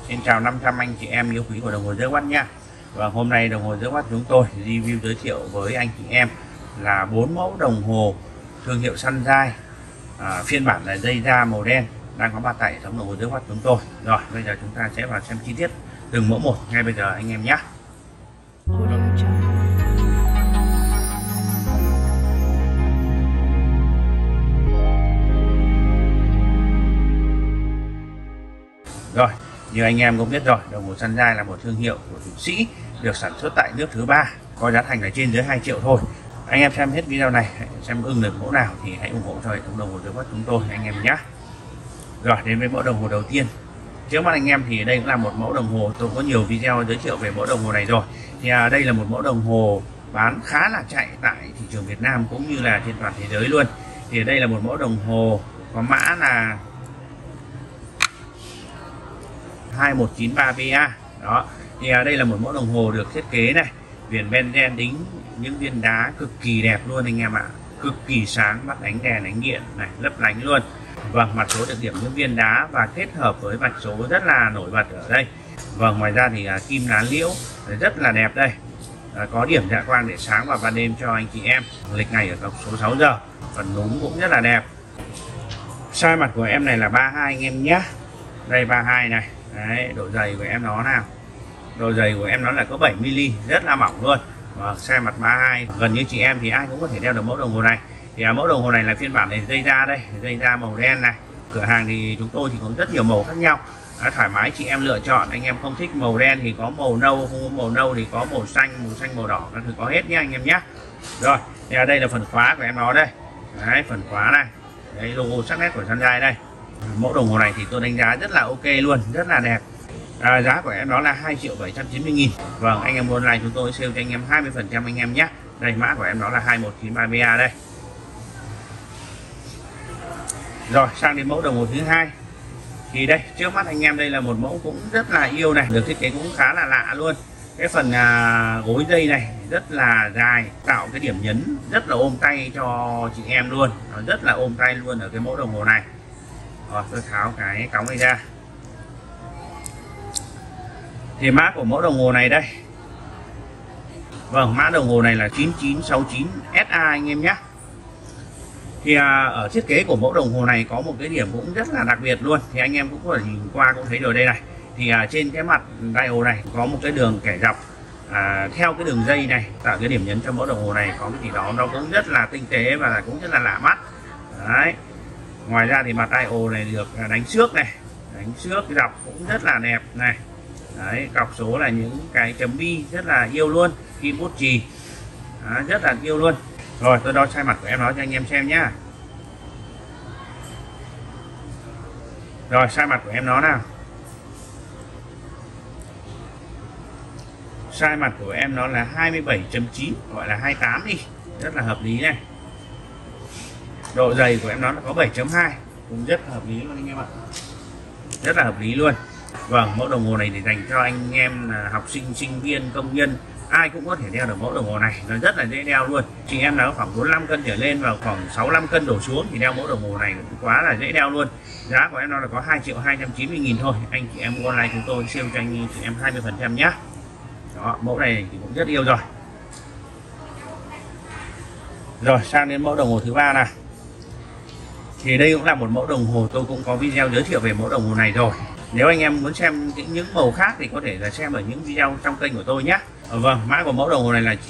Xin chào 500 anh chị em yêu quý của đồng hồ dưới watt nha. Và hôm nay đồng hồ dưới watt chúng tôi review giới thiệu với anh chị em là 4 mẫu đồng hồ thương hiệu Sunrise, phiên bản là dây da màu đen đang có mặt tại hệ thống đồng hồ dưới watt chúng tôi. Rồi bây giờ chúng ta sẽ vào xem chi tiết từng mẫu một ngay bây giờ anh em nhé. Rồi, như anh em cũng biết rồi, đồng hồ Sunrise là một thương hiệu của Thụy Sĩ, được sản xuất tại nước thứ ba, có giá thành là trên dưới 2 triệu thôi. Anh em xem hết video này, xem ưng được mẫu nào thì hãy ủng hộ cho hệ thống đồng hồ dưới watt chúng tôi anh em nhé. Rồi đến với mẫu đồng hồ đầu tiên. Trước mắt anh em thì đây cũng là một mẫu đồng hồ, tôi có nhiều video giới thiệu về mẫu đồng hồ này rồi. Thì đây là một mẫu đồng hồ bán khá là chạy tại thị trường Việt Nam cũng như là trên toàn thế giới luôn. Thì đây là một mẫu đồng hồ có mã là 2193PA. Đó, thì đây là một mẫu đồng hồ được thiết kế này, viền benzen đính những viên đá cực kỳ đẹp luôn anh em ạ, cực kỳ sáng, bắt ánh đèn ánh điện này, lấp lánh luôn. Vâng, mặt số được điểm những viên đá và kết hợp với vạch số rất là nổi bật ở đây. Vâng, ngoài ra thì kim lá liễu rất là đẹp đây, có điểm dạ quang để sáng vào ban đêm cho anh chị em. Lịch ngày ở cọc số 6 giờ, phần núm cũng rất là đẹp. Size mặt của em này là 32 anh em nhé. Đây 32 này. Đấy, độ dày của em nó nào, độ dày của em nó là có 7mm, rất là mỏng luôn. Và size mặt 32, gần như chị em thì ai cũng có thể đeo được mẫu đồng hồ này. Thì mẫu đồng hồ này là phiên bản này dây da đây, dây da màu đen này. Cửa hàng thì chúng tôi thì có rất nhiều màu khác nhau, thoải mái chị em lựa chọn. Anh em không thích màu đen thì có màu nâu, không có màu nâu thì có màu xanh, màu đỏ, các thứ có hết nhé anh em nhé. Rồi, thì đây là phần khóa của em nó đây. Đấy, phần khóa này, đấy, logo sắc nét của Sunrise đây. Mẫu đồng hồ này thì tôi đánh giá rất là ok luôn, rất là đẹp. Giá của em đó là 2.790.000. Vâng, anh em muốn này chúng tôi sale cho anh em 20% anh em nhé. Đây, mã của em đó là 2193PA đây. Rồi, sang đến mẫu đồng hồ thứ hai. Thì đây, trước mắt anh em đây là một mẫu cũng rất là yêu này, được thiết kế cũng khá là lạ luôn. Cái phần gối dây này rất là dài, tạo cái điểm nhấn rất là ôm tay cho chị em luôn. Nó rất là ôm tay luôn ở cái mẫu đồng hồ này. Rồi, tôi tháo cái cóng này ra. Thì mã của mẫu đồng hồ này đây. Vâng, mã đồng hồ này là 9969SA anh em nhé. Thì ở thiết kế của mẫu đồng hồ này có một cái điểm cũng rất là đặc biệt luôn. Thì anh em cũng có thể nhìn qua cũng thấy rồi đây này. Thì trên cái mặt dial này có một cái đường kẻ dọc theo cái đường dây này, tạo cái điểm nhấn cho mẫu đồng hồ này có cái gì đó nó cũng rất là tinh tế và cũng rất là lạ mắt. Đấy. Ngoài ra thì mặt dial này được đánh xước này, đánh xước dọc cũng rất là đẹp này. Đấy, cọc số là những cái chấm bi rất là yêu luôn, kim bút chì rất là yêu luôn. Rồi tôi đo size mặt của em nó cho anh em xem nhá. Rồi size mặt của em nó nào. Size mặt của em nó là 27.9, gọi là 28 đi, rất là hợp lý này. Độ dày của em nó là có 7.2, cũng rất hợp lý luôn anh em ạ, rất là hợp lý luôn. Vâng, mẫu đồng hồ này thì dành cho anh em học sinh, sinh viên, công nhân, ai cũng có thể đeo được mẫu đồng hồ này, nó rất là dễ đeo luôn. Chị em nào khoảng 45 cân trở lên và khoảng 65 cân đổ xuống thì đeo mẫu đồng hồ này cũng quá là dễ đeo luôn. Giá của em nó là có 2.290.000 thôi. Anh chị em online chúng tôi sale cho anh chị em 20% nhé. Đó, mẫu này thì cũng rất yêu rồi. Rồi sang đến mẫu đồng hồ thứ ba này. Thì đây cũng là một mẫu đồng hồ tôi cũng có video giới thiệu về mẫu đồng hồ này rồi. Nếu anh em muốn xem những màu khác thì có thể là xem ở những video trong kênh của tôi nhé. Vâng, mã của mẫu đồng hồ này là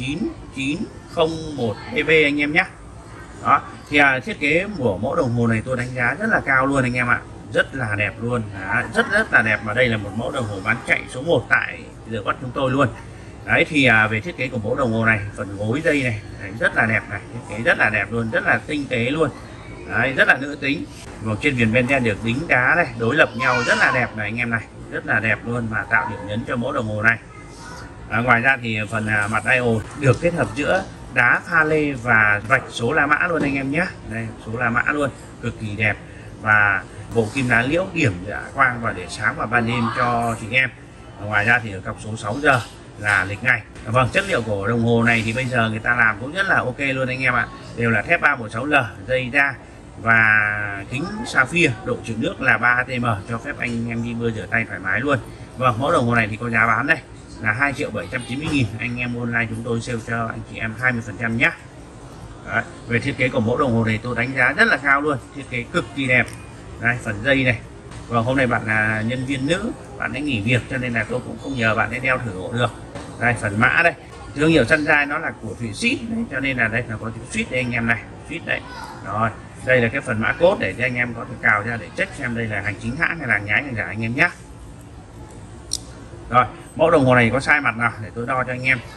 9901EV anh em nhé. Đó, thì thiết kế của mẫu đồng hồ này tôi đánh giá rất là cao luôn anh em ạ, rất là đẹp luôn, rất là đẹp. Mà đây là một mẫu đồng hồ bán chạy số 1 tại giờ bắt chúng tôi luôn. Đấy, thì về thiết kế của mẫu đồng hồ này, phần gối dây này đấy, rất là đẹp này, thiết kế rất là đẹp luôn, rất là tinh tế luôn. Đấy, rất là nữ tính. Và trên viền benzen được đính đá này, đối lập nhau rất là đẹp này anh em này, rất là đẹp luôn, mà tạo điểm nhấn cho mẫu đồng hồ này. Ngoài ra thì phần mặt dial được kết hợp giữa đá pha lê và vạch số la mã luôn anh em nhé. Đây, số la mã luôn, cực kỳ đẹp. Và bộ kim lá liễu điểm dạ quang và để sáng vào ban đêm cho chị em. Ngoài ra thì ở cọc số 6 giờ là lịch ngày. Vâng, chất liệu của đồng hồ này thì bây giờ người ta làm cũng rất là ok luôn anh em ạ. Đều là thép 316L, dây da và kính sapphire, độ chịu nước là 3 atm, cho phép anh em đi mưa rửa tay thoải mái luôn. Vâng, mẫu đồng hồ này thì có giá bán đây là 2.790.000. Anh em online chúng tôi sale cho anh chị em 20% nhé. Đấy. Về thiết kế của mẫu đồng hồ này tôi đánh giá rất là cao luôn, thiết kế cực kỳ đẹp. Đây, phần dây này. Và hôm nay bạn là nhân viên nữ, bạn ấy nghỉ việc cho nên là tôi cũng không nhờ bạn ấy đeo thử hộ được. Đây, phần mã đây, thương hiệu Sunshine nó là của Thụy Sĩ cho nên là đây là có chữ suýt đây anh em này, suýt đấy. Rồi, đây là cái phần mã code để cho anh em có thể cào ra để check xem đây là hàng chính hãng hay là nhái hay giả anh em nhé. Rồi, mẫu đồng hồ này có sai mặt nào để tôi đo cho anh em.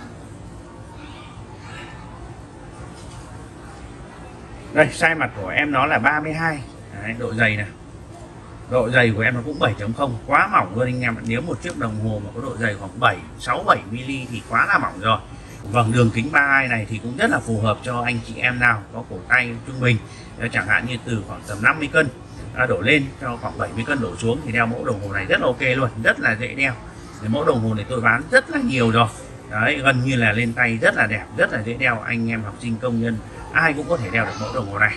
Đây, sai mặt của em nó là 32. Đấy, độ dày này. Độ dày của em nó cũng 7.0, quá mỏng luôn anh em. Nếu một chiếc đồng hồ mà có độ dày khoảng 6-7 mm thì quá là mỏng rồi. Vâng, đường kính 32 này thì cũng rất là phù hợp cho anh chị em nào có cổ tay trung bình, chẳng hạn như từ khoảng tầm 50 cân đổ lên cho khoảng 70 cân đổ xuống thì đeo mẫu đồng hồ này rất là ok luôn, rất là dễ đeo. Thì mẫu đồng hồ này tôi bán rất là nhiều rồi. Đấy, gần như là lên tay rất là đẹp, rất là dễ đeo, anh em học sinh công nhân ai cũng có thể đeo được mẫu đồng hồ này.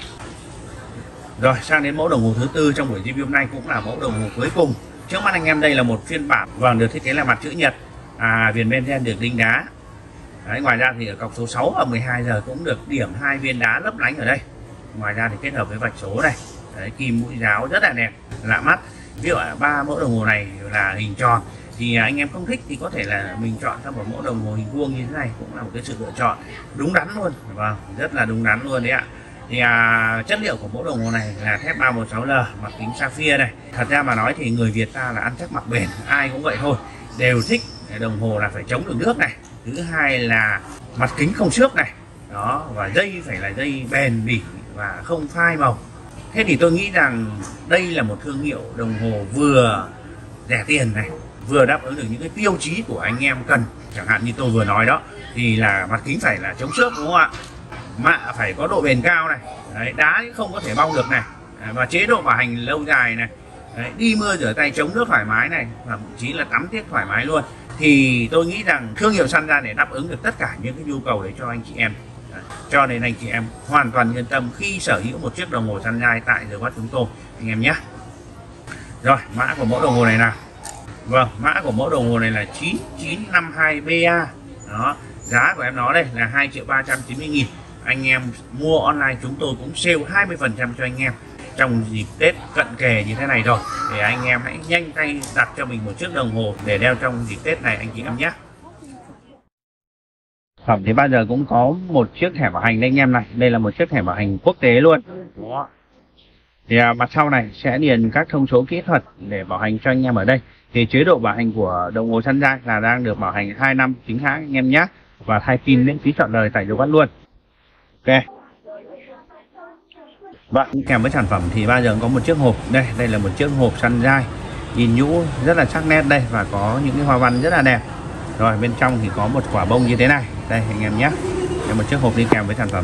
Rồi, sang đến mẫu đồng hồ thứ tư trong buổi review hôm nay, cũng là mẫu đồng hồ cuối cùng. Trước mắt anh em đây là một phiên bản vâng, được thiết kế là mặt chữ nhật, viền benzen được đính đá. Đấy, ngoài ra thì ở cọc số 6 và 12 giờ cũng được điểm 2 viên đá lấp lánh ở đây. Ngoài ra thì kết hợp với vạch số này. Đấy, kim mũi giáo rất là đẹp, lạ mắt. Ví dụ 3 mẫu đồng hồ này là hình tròn thì anh em không thích thì có thể là mình chọn theo một mẫu đồng hồ hình vuông như thế này, cũng là một cái sự lựa chọn đúng đắn luôn. Vâng, rất là đúng đắn luôn đấy ạ. Thì chất liệu của mẫu đồng hồ này là thép 316L, mặt kính sapphire này. Thật ra mà nói thì người Việt ta là ăn chắc mặc bền, ai cũng vậy thôi, đều thích đồng hồ là phải chống được nước này. Thứ hai là mặt kính không xước này, đó, và dây phải là dây bền bỉ và không phai màu. Thế thì tôi nghĩ rằng đây là một thương hiệu đồng hồ vừa rẻ tiền này, vừa đáp ứng được những cái tiêu chí của anh em cần. Chẳng hạn như tôi vừa nói đó, thì là mặt kính phải là chống xước, đúng không ạ? Mạ phải có độ bền cao này. Đấy, đá không có thể bong được này. Và chế độ bảo hành lâu dài này. Đấy, đi mưa rửa tay chống nước thoải mái này, và thậm chí là tắm tiết thoải mái luôn. Thì tôi nghĩ rằng thương hiệu Sunshine để đáp ứng được tất cả những cái nhu cầu đấy cho anh chị em. Đấy, cho nên anh chị em hoàn toàn yên tâm khi sở hữu một chiếc đồng hồ Sunshine tại The Watch chúng tôi anh em nhé. Rồi, mã của mẫu đồng hồ này nào. Vâng, mã của mẫu đồng hồ này là 9952BA. Đó, giá của em nó đây là 2.390.000. Anh em mua online chúng tôi cũng sale 20% cho anh em trong dịp Tết cận kề như thế này rồi, để anh em hãy nhanh tay đặt cho mình một chiếc đồng hồ để đeo trong dịp Tết này anh chị em nhé. Phẩm thì bao giờ cũng có một chiếc thẻ bảo hành đây anh em này. Đây là một chiếc thẻ bảo hành quốc tế luôn. Đó. Thì mặt sau này sẽ điền các thông số kỹ thuật để bảo hành cho anh em ở đây. Thì chế độ bảo hành của đồng hồ Sunshine là đang được bảo hành 2 năm chính hãng anh em nhé, và thay pin miễn phí trọn đời tại The Watch luôn. Ok. Vâng, kèm với sản phẩm thì bao giờ có một chiếc hộp. Đây là một chiếc hộp Sunshine, nhìn nhũ rất là sắc nét đây, và có những cái hoa văn rất là đẹp. Rồi bên trong thì có một quả bông như thế này. Đây anh em nhé, một chiếc hộp đi kèm với sản phẩm.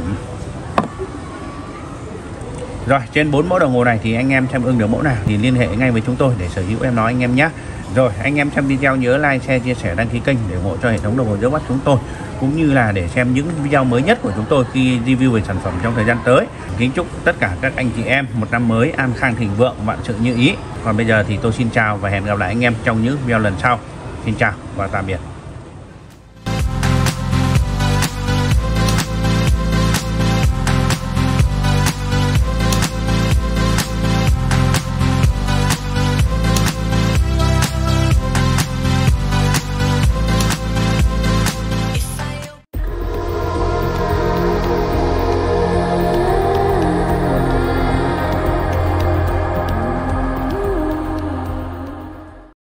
Rồi, trên 4 mẫu đồng hồ này thì anh em xem ưng được mẫu nào thì liên hệ ngay với chúng tôi để sở hữu em nói anh em nhé. Rồi, anh em xem video nhớ like, share, chia sẻ, đăng ký kênh để ủng hộ cho hệ thống đồng hồ The Watch chúng tôi, cũng như là để xem những video mới nhất của chúng tôi khi review về sản phẩm trong thời gian tới. Kính chúc tất cả các anh chị em một năm mới an khang thịnh vượng, vạn sự như ý. Còn bây giờ thì tôi xin chào và hẹn gặp lại anh em trong những video lần sau. Xin chào và tạm biệt.